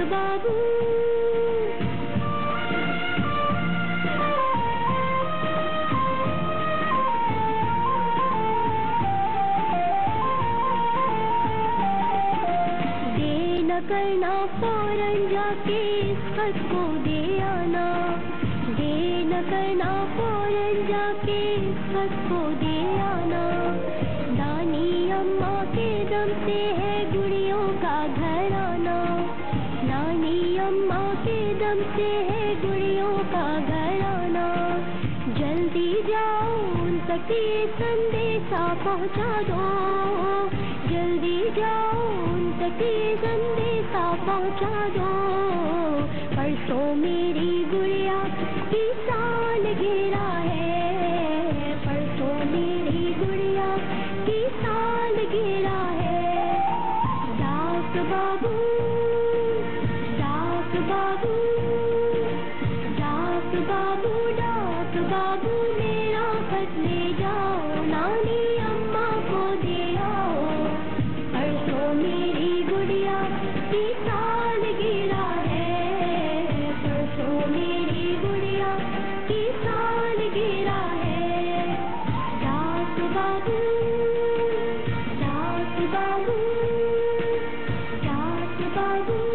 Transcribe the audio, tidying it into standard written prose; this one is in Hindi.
बाबू। करना फौरन जाके इस खत को दे आना, दे न करना फौरन जाके इस खत को दे आना। नानी अम्मा के दम से है गुड़ियों का घर आना, नानी अम्मा के दम से है गुड़ियों का घर आना। जल्दी जाओ उन तक ये संदेशा पहुँचा दो, जल्दी जाओ उन तक ये संदेशा पहुँचा दो। परसों मेरी गुड़िया की सालगिरह है, परसों मेरी गुड़िया की सालगिरह है। डाक बाबू, डाक बाबू, डाक बाबू, डाक बाबू मेरा खत ले जाओ, नानी अम्मा को दे आओ। परसों मेरी गुड़िया की सालगिरह है, परसों मेरी गुड़िया की सालगिरह है। डाक बाबू, डाक बाबू, डाक बाबू।